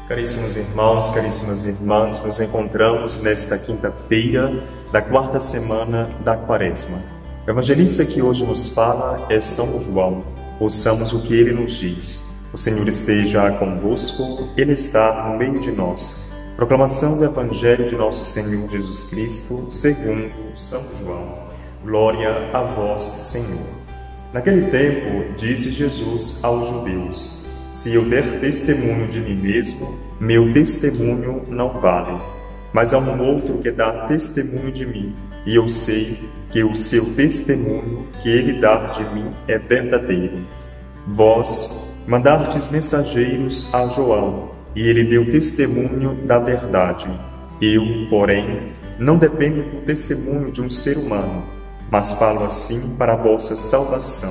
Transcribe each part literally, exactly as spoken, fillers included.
Caríssimos irmãos, caríssimas irmãs, nos encontramos nesta quinta-feira da quarta semana da Quaresma. O evangelista que hoje nos fala é São João. Ouçamos o que ele nos diz. O Senhor esteja convosco, Ele está no meio de nós. Proclamação do Evangelho de nosso Senhor Jesus Cristo, segundo São João. Glória a vós, Senhor. Naquele tempo, disse Jesus aos judeus: se eu der testemunho de mim mesmo, meu testemunho não vale. Mas há um outro que dá testemunho de mim, e eu sei que o seu testemunho que ele dá de mim é verdadeiro. Vós mandastes mensageiros a João, e ele deu testemunho da verdade. Eu, porém, não dependo do testemunho de um ser humano, mas falo assim para a vossa salvação.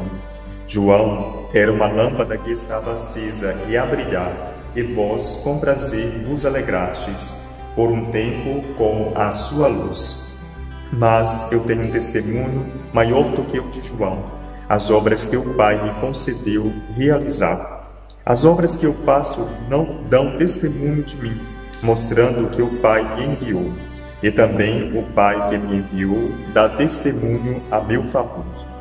João era uma lâmpada que estava acesa e a brilhar, e vós com prazer vos alegrastes, por um tempo com a sua luz. Mas eu tenho um testemunho maior do que o de João, as obras que o Pai me concedeu realizar. As obras que eu faço não dão testemunho de mim, mostrando que o Pai me enviou. E também o Pai que me enviou dá testemunho a meu favor.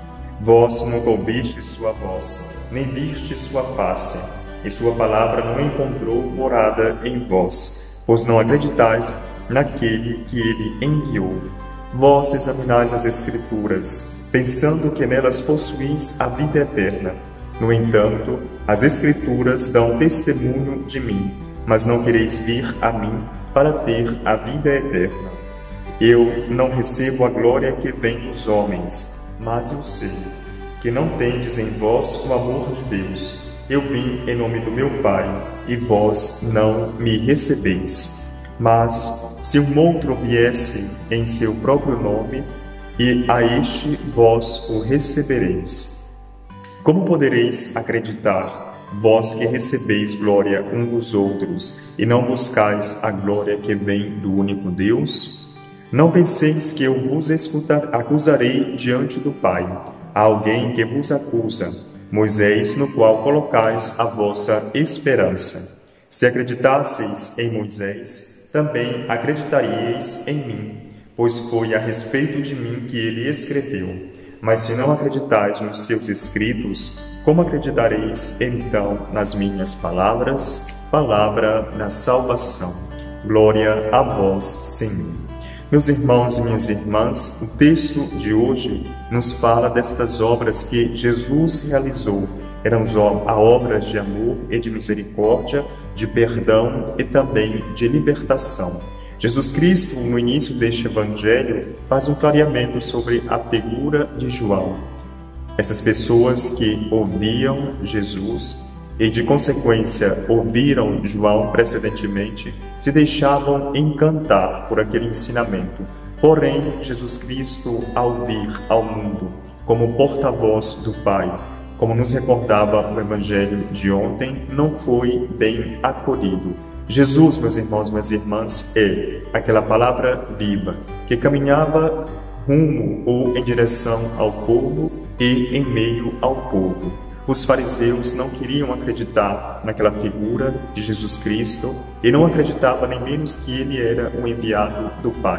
Vós nunca ouvistes sua voz, nem vistes sua face, e sua palavra não encontrou morada em vós, pois não acreditais naquele que ele enviou. Vós examinais as Escrituras, pensando que nelas possuís a vida eterna. No entanto, as Escrituras dão testemunho de mim, mas não quereis vir a mim para ter a vida eterna. Eu não recebo a glória que vem dos homens, mas eu sei que não tendes em vós o amor de Deus. Eu vim em nome do meu Pai, e vós não me recebeis. Mas, se um outro viesse em seu próprio nome, e a este vós o recebereis. Como podereis acreditar, vós que recebeis glória uns dos outros, e não buscais a glória que vem do único Deus? Não penseis que eu vos escutar, acusarei diante do Pai. Há alguém que vos acusa, Moisés, no qual colocais a vossa esperança. Se acreditasseis em Moisés, também acreditaríeis em mim, pois foi a respeito de mim que ele escreveu. Mas se não acreditais nos seus escritos, como acreditareis então nas minhas palavras? Palavra da salvação. Glória a vós, Senhor. Meus irmãos e minhas irmãs, o texto de hoje nos fala destas obras que Jesus realizou. Eram obras de amor e de misericórdia, de perdão e também de libertação. Jesus Cristo, no início deste Evangelho, faz um clareamento sobre a figura de João. Essas pessoas que ouviam Jesus e, de consequência, ouviram João precedentemente, se deixavam encantar por aquele ensinamento. Porém, Jesus Cristo, ao vir ao mundo como porta-voz do Pai, como nos recordava o Evangelho de ontem, não foi bem acolhido. Jesus, meus irmãos e minhas irmãs, é aquela palavra viva que caminhava rumo ou em direção ao povo e em meio ao povo. Os fariseus não queriam acreditar naquela figura de Jesus Cristo e não acreditavam nem menos que ele era o enviado do Pai.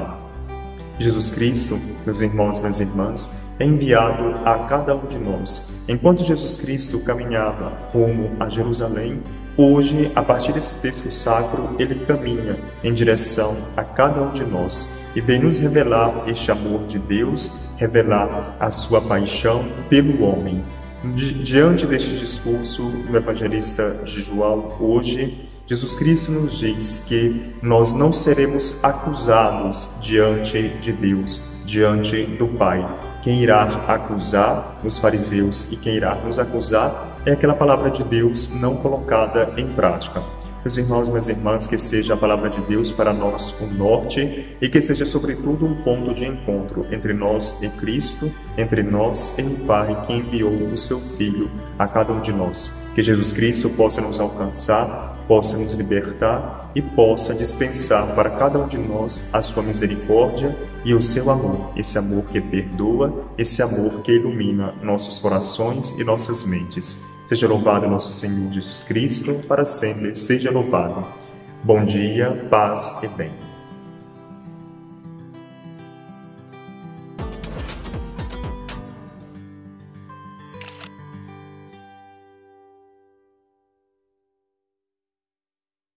Jesus Cristo, meus irmãos e minhas irmãs, é enviado a cada um de nós. Enquanto Jesus Cristo caminhava rumo a Jerusalém, hoje, a partir desse texto sacro, ele caminha em direção a cada um de nós e vem nos revelar este amor de Deus, revelar a sua paixão pelo homem. Diante deste discurso do evangelista de João, hoje, Jesus Cristo nos diz que nós não seremos acusados diante de Deus, diante do Pai. Quem irá acusar os fariseus e quem irá nos acusar é aquela palavra de Deus não colocada em prática. Meus irmãos e minhas irmãs, que seja a palavra de Deus para nós o norte e que seja, sobretudo, um ponto de encontro entre nós e Cristo, entre nós e o Pai que enviou o seu Filho a cada um de nós. Que Jesus Cristo possa nos alcançar, possa nos libertar e possa dispensar para cada um de nós a sua misericórdia e o seu amor, esse amor que perdoa, esse amor que ilumina nossos corações e nossas mentes. Seja louvado nosso Senhor Jesus Cristo, para sempre seja louvado. Bom dia, paz e bem.